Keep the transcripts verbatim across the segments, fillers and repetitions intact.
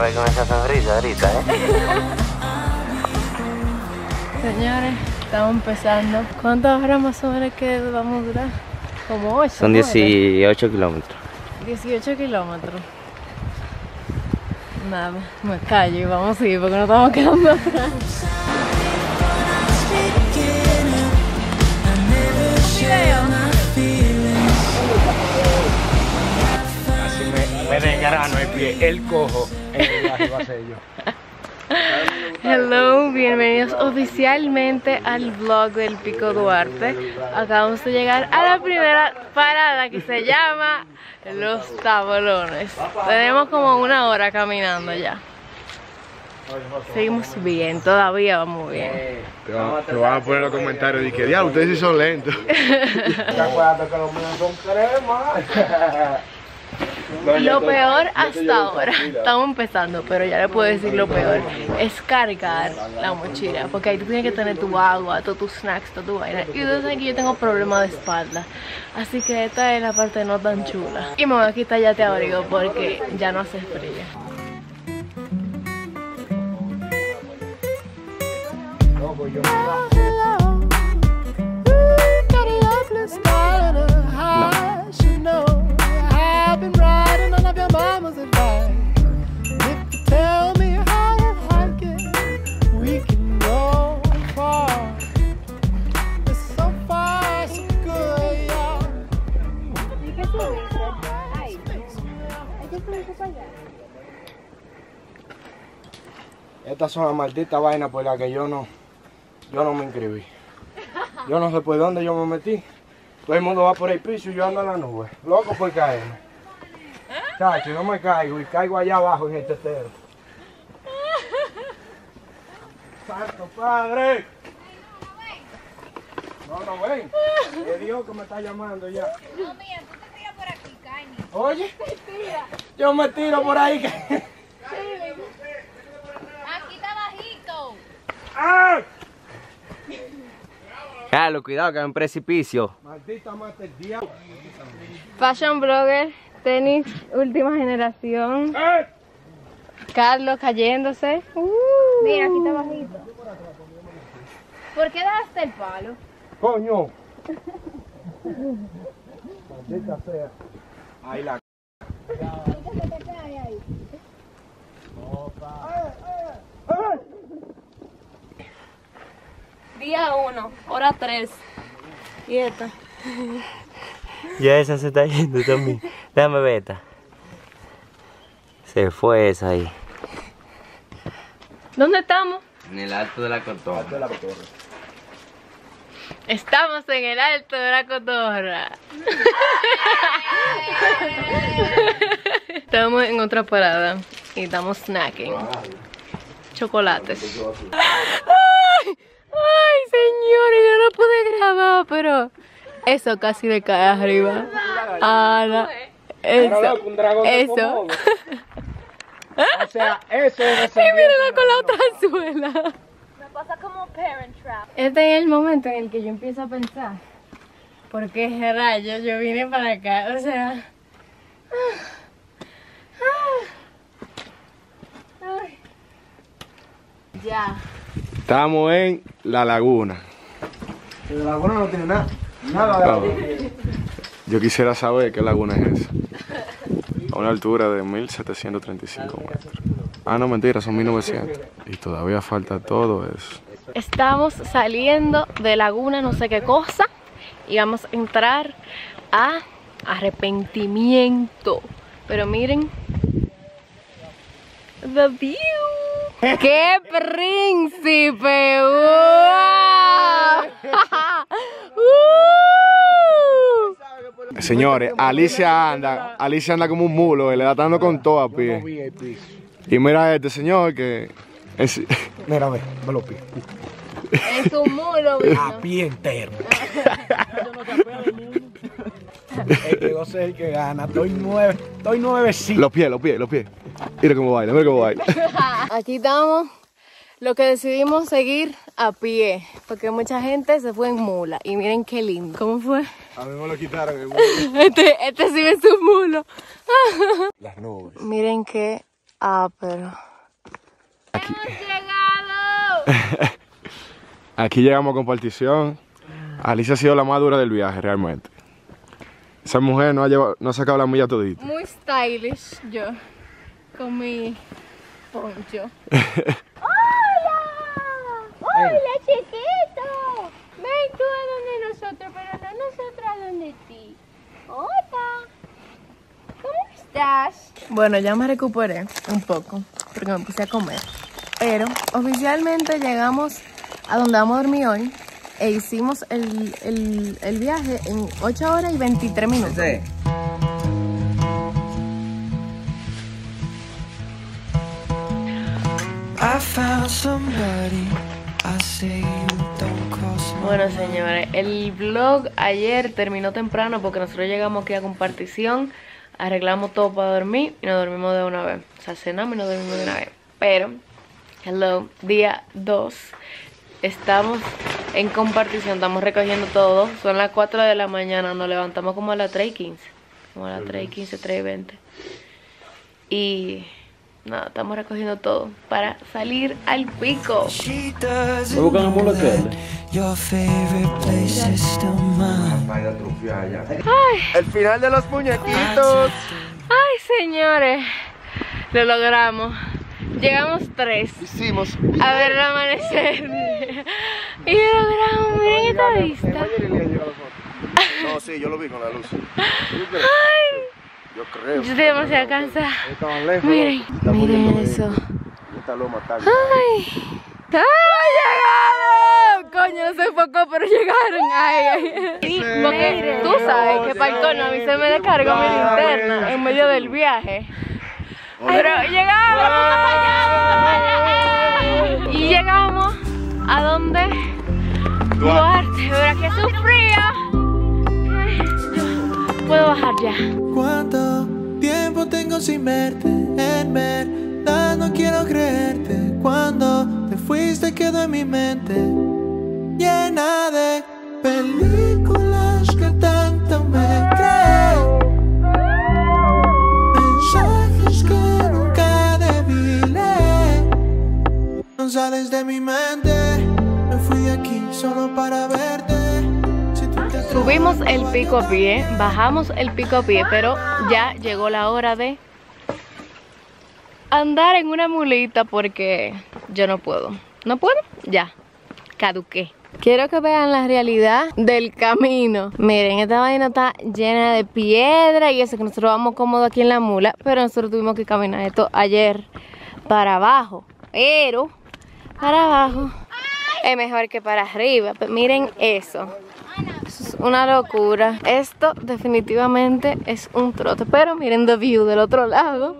ver con esa sonrisa ahorita, ¿eh? Señores, estamos empezando. ¿Cuántas horas más o menos que vamos a durar? Como ocho. Son dieciocho kilómetros. dieciocho kilómetros. Nada, me callo y vamos a seguir porque nos estamos quedando atrás. Así me, me desgrano el pie, el cojo, el viaje va a ser yo. Hello, bienvenidos oficialmente al vlog del Pico Duarte. Acabamos de llegar a la primera parada que se llama Los Tablones. Tenemos como una hora caminando ya. Seguimos bien, todavía vamos bien. Te van, te van a poner los comentarios de que diablo, ustedes sí son lentos. Acuérdate que los míos son cremas. Lo peor hasta ahora, estamos empezando, pero ya le puedo decir lo peor, es cargar la mochila, porque ahí tú tienes que tener tu agua, todos tus snacks, toda tu vaina. Y ustedes saben que yo tengo problemas de espalda, así que esta es la parte no tan chula. Y me voy a quitar ya este abrigo porque ya no hace frío. Estas son las malditas vainas por las que yo no, yo no me inscribí. Yo no sé por dónde yo me metí. Todo el mundo va por el piso y yo ando en la nube. Loco por caerme. Chacho, no me caigo y caigo allá abajo en el tetero. ¡Santo Padre! No, no ven. Es Dios que me está llamando ya. No, mira, tú te tiras por aquí, Cañi. Oye, yo me tiro por ahí. Aquí está bajito. ¡Ay! Carlos, cuidado que hay un precipicio. Maldita mata el diablo. Fashion blogger, tenis, última generación. ¡Ay! Carlos cayéndose. Uh. Mira, aquí está bajito. ¿Por qué daste el palo? ¡Coño! Maldita sea. Ahí la... Día uno, hora tres. Y esta. Ya esa se está yendo también. Déjame ver esta. Se fue esa ahí. ¿Dónde estamos? En el alto de la cotorra. Estamos en el alto de la cotorra. Estamos en otra parada y estamos snacking. Chocolates. ¡Ay! ¡Ay, señores! Yo no pude grabar, pero eso casi le cae arriba. Ana, eso. Eso. O sea, eso es... Y mírala con la otra suela. Me pasa como Parent Trap. Este es el momento en el que yo empiezo a pensar, ¿por qué rayos yo vine para acá? O sea... Ay. Ya. Estamos en La Laguna. La Laguna no tiene nada. Nada de laguna. Yo quisiera saber qué laguna es esa. A una altura de mil setecientos treinta y cinco metros. Ah, no, mentira, son mil novecientos. Y todavía falta todo eso. Estamos saliendo de Laguna no sé qué cosa y vamos a entrar a Arrepentimiento. Pero miren, the view. ¡Qué príncipe! ¡Wow! ¡Uh! Señores, Alicia anda, Alicia anda como un mulo, y le da dando con todo a pie. Y mira a este señor que... Es... Mira, ve, ve los pies. Es un mulo, vino. A pie entero. El que goce es el que gana. Estoy nueve, estoy nueve sí. Los pies, los pies, los pies. Mira cómo baila, mira cómo baila. Aquí estamos, lo que decidimos seguir a pie, porque mucha gente se fue en mula. Y miren qué lindo. ¿Cómo fue? A mí me lo quitaron el mulo. Este, este sí es un mulo. Las nubes. Miren qué Ah, pero... Aquí. ¡Hemos llegado! Aquí llegamos a compartición. Alicia ha sido la más dura del viaje, realmente. Esa mujer no ha, llevado, no ha sacado la milla todita. Muy stylish yo, con mi poncho. ¡Hola! ¡Hola, chiquito! Ven tú a donde nosotros, pero no nosotros a donde ti. Hola. ¿Cómo estás? Bueno, ya me recuperé un poco, porque me puse a comer. Pero oficialmente llegamos a donde vamos a dormir hoy e hicimos el, el, el viaje en ocho horas y veintitrés minutos. Sí. Bueno, señores, el vlog ayer terminó temprano porque nosotros llegamos aquí a compartición, arreglamos todo para dormir y nos dormimos de una vez. O sea, cenamos y nos dormimos de una vez. Pero, hello, día dos, estamos en compartición, estamos recogiendo todo. Son las cuatro de la mañana, nos levantamos como a las tres y quince. Como a las tres y quince, tres y veinte. Y... nada, estamos recogiendo todo para salir al pico. ¿Me buscan a Moloquete? Ay, El final de los muñequitos. ay, señores, lo logramos. Llegamos tres Hicimos. a ver el amanecer. Y lo logramos, miren esta vista. No, sí, yo lo vi con la luz. Ay, Yo creo. yo estoy demasiado cansada. Estaban lejos. Miren, miren eso. Esta loma está. Ay, ¡ay, llegaron! Coño, no se enfocó, pero llegaron. Ay, ay. Y porque tú sabes que para el cono a mí se me descargó mi linterna en medio del viaje. Pero llegamos. Y llegamos a donde Duarte. Pero que sufría. Yo puedo bajar ya. ¿Cuánto tiempo tengo sin verte? En verdad no quiero creerte. Cuando te fuiste quedó en mi mente llena de películas que tanto me creen, mensajes que nunca debí leer. No sales de mi mente, me fui de aquí solo para verte. Subimos el pico a pie, bajamos el pico a pie, pero ya llegó la hora de andar en una mulita porque yo no puedo. ¿No puedo? Ya, caduqué. Quiero que vean la realidad del camino. Miren, esta vaina está llena de piedra y eso que nosotros vamos cómodos aquí en la mula, pero nosotros tuvimos que caminar esto ayer para abajo. Pero para abajo es mejor que para arriba. Pero miren eso. Eso es una locura. Esto definitivamente es un trote. Pero miren the view del otro lado.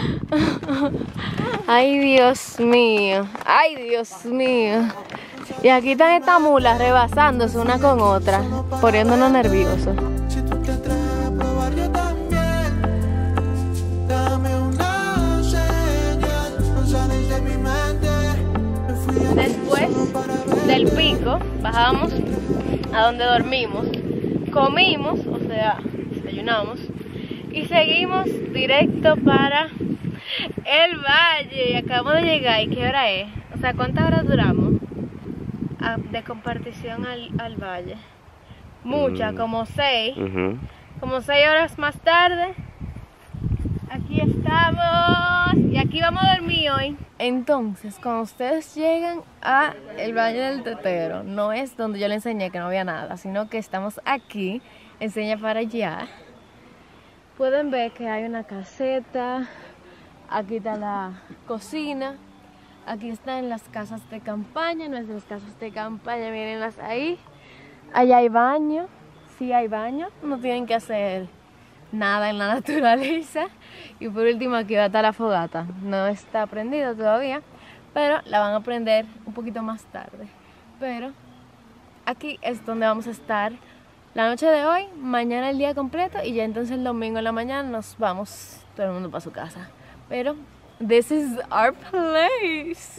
Ay, Dios mío. Ay, Dios mío. Y aquí están estas mulas rebasándose una con otra, poniéndonos nerviosos. Si tú te atreves a probar, yo también. Dame una señal, no sales de mi mente. Me fui de aquí Después solo para verte. del pico, bajamos a donde dormimos, comimos, o sea, desayunamos, y seguimos directo para el valle. Acabamos de llegar, ¿y qué hora es? O sea, ¿cuántas horas duramos a, de compartición al, al valle? Muchas, Mm. como seis, Uh-huh. como seis horas más tarde. Aquí estamos y aquí vamos a dormir hoy. Entonces, cuando ustedes llegan a el Valle del Tetero, no es donde yo les enseñé que no había nada, sino que estamos aquí, enseña para allá. Pueden ver que hay una caseta, aquí está la cocina, aquí están las casas de campaña, nuestras casas de campaña, mírenlas ahí. Allá hay baño, sí hay baño, no tienen que hacer nada en la naturaleza. Y por último aquí va a estar la fogata, no está prendida todavía, pero la van a prender un poquito más tarde. Pero aquí es donde vamos a estar la noche de hoy, mañana el día completo y ya entonces el domingo en la mañana nos vamos todo el mundo para su casa. Pero this is our place.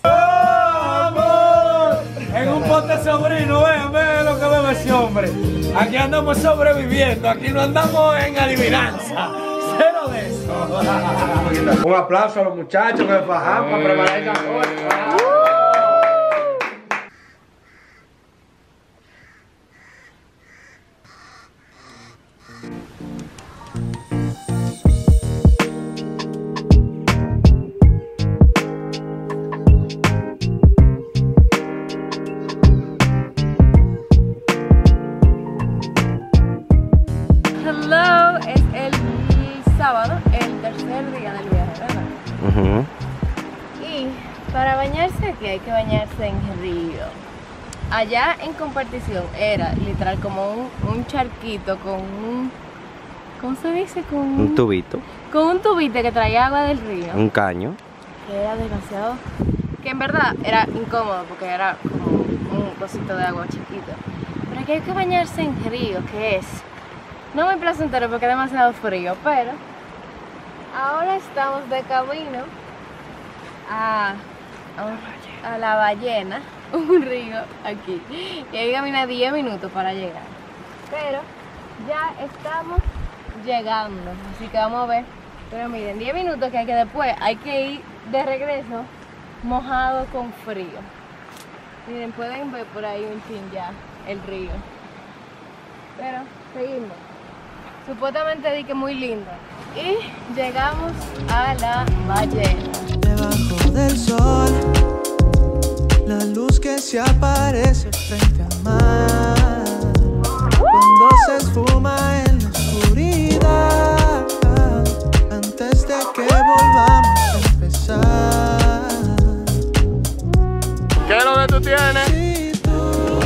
En un pote sobrino, vean, vean lo que bebe ese hombre. Aquí andamos sobreviviendo, aquí no andamos en adivinanza. cero de eso. Un aplauso a los muchachos que fajaron para preparar esa cosa. Hello, es el sábado, el tercer día del viaje, ¿verdad? Uh-huh. Y para bañarse aquí hay que bañarse en río. Allá en Compartición era literal como un, un charquito con un... ¿Cómo se dice? Con un, Un tubito, con un tubito que traía agua del río. un caño. Que era demasiado... Que en verdad era incómodo porque era como un cosito de agua chiquito. Pero aquí hay que bañarse en río, que es... No muy placentero porque es demasiado frío, pero... Ahora estamos de camino a, a, a la Ballena, un río aquí. Y hay que caminar diez minutos para llegar. Pero ya estamos llegando, así que vamos a ver. Pero miren, diez minutos que hay que después, hay que ir de regreso mojado con frío. Miren, pueden ver por ahí un chin ya el río. Pero seguimos. Supuestamente di que muy lindo. Y llegamos a la Ballena. Debajo del sol, la luz que se aparece frente al mar, cuando se esfuma en la oscuridad, antes de que volvamos a empezar. ¿Qué es lo que tú tienes? Si tú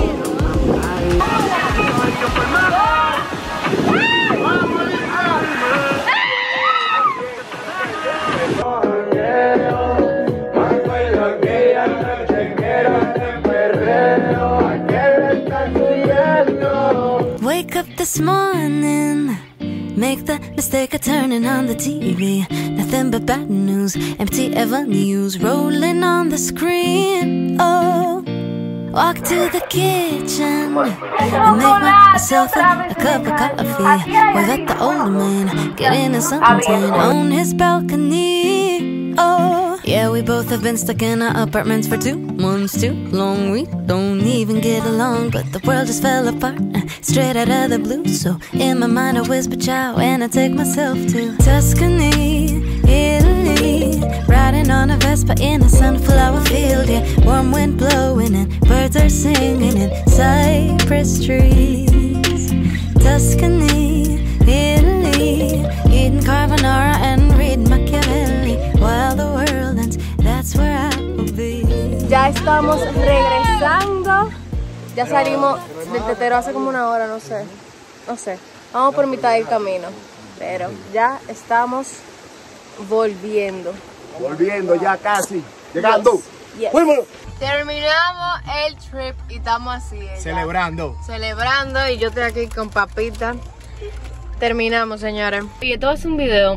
Wake up this morning, make the mistake of turning on the T V. Nothing but bad news, empty avenues rolling on the screen. Oh, walk to the kitchen and make myself a, a cup of coffee. Wave at the old man getting a suntan on his balcony. Oh, yeah, we both have been stuck in our apartments for two months too long. We don't even get along, but the world just fell apart uh, straight out of the blue. So in my mind I whisper ciao and I take myself to Tuscany, Italy, riding on a Vespa in a sunflower field. Yeah, warm wind blowing and birds are singing in cypress trees. Tuscany, Italy, eating carbonara and reading Machiavelli while the world ends. That's where I will be. Ya estamos regresando. Ya salimos del tetero hace como una hora, no sé. No sé. Vamos por mitad del camino. Pero ya estamos volviendo. Volviendo ya casi. Llegando. Yes. Fuimos. Terminamos el trip y estamos así. ya. Celebrando. Celebrando y yo estoy aquí con papita. Terminamos, señores. Y esto es un video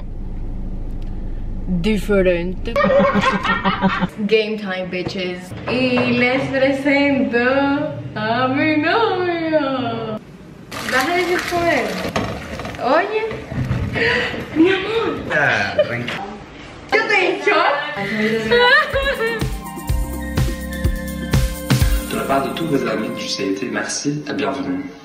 diferente. Game time, bitches. Y les presento a mi novio. ¿Vas a decir con él? Oye, mi amor. Yo te he hecho. De la part de tous vos amis du C I T, merci et bienvenue.